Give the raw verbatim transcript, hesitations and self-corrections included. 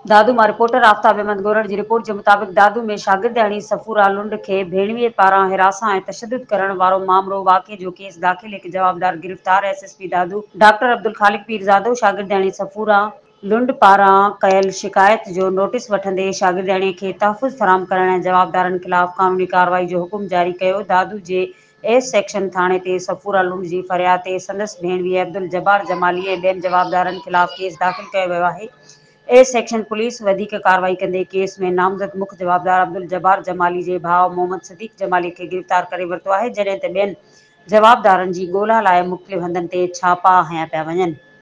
दादू मां रिपोर्टर आफ़ताब अहमद ॻोल्हण जी रिपोर्ट जे मुताबिक़ दादू में शागिर्दियाणी सफ़ूरा लुंड खे भेणवीअ पारां हिरासत ऐं तशद्दुद करण वारो मामलो वाक़िए जो केस दाख़िल। हिकु जवाबदार गिरफ़्तार एसएसपी दादू डॉक्टर अब्दुल खालिक पीरज़ादो शागिर्दियाणी सफ़ूरा लुंड पारां कयल शिकायत जो नोटिस वठंदे शागिर्दियाणीअ खे तहफ़्फ़ुज़ फ़राहम करण ऐं जवाबदारनि ख़िलाफ़ क़ानूनी कार्रवाई जो हुकुम जारी कयो। दादू जे एस सेक्शन थाणे ते सफ़ूरा लुंड जी फ़रियाद ते संदसि भेणवीअ अब्दुल जब्बार जमाली ऐं ॿियनि जवाबदारनि ख़िलाफ़ केस दाख़िल कयो वियो आहे। ए सेक्शन पुलिस वधीक कार्रवाई कंदे केस में नामज़द मुख्य जवाबदार अब्दुल जब्बार जमाली जे भाउ मोहम्मद सदीक जमाली खे गिरफ़्तार करे वरितो आहे, जॾहिं त ॿियनि जवाबदारनि जी ॻोल्हा लाइ मुख़्तलिफ़ हंधनि ते छापा हयां पिया वञनि।